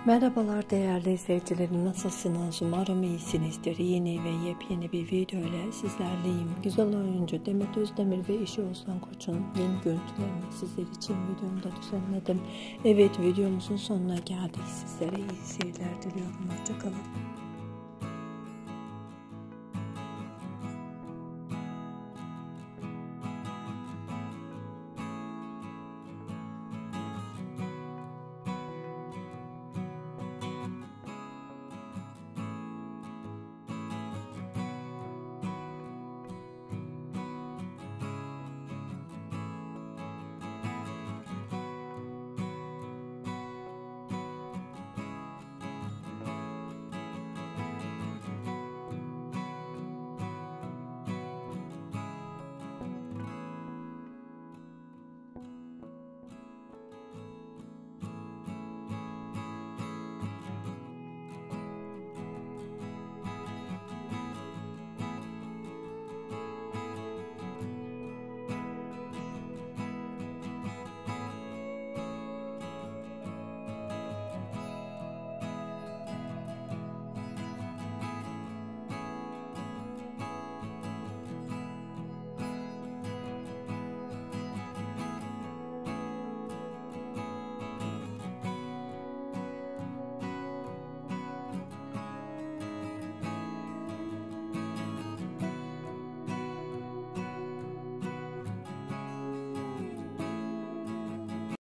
Merhabalar değerli izleyicilerim, nasılsınız? Umarım iyisinizdir. Yeni ve yepyeni bir video ile sizlerleyim. Güzel oyuncu Demet Özdemir ve eşi Oğuzhan Koç'un yeni görüntülerini sizler için videomda düzenledim. Evet, videomuzun sonuna geldik. Sizlere iyi seyirler diliyorum. Hoşça kalın.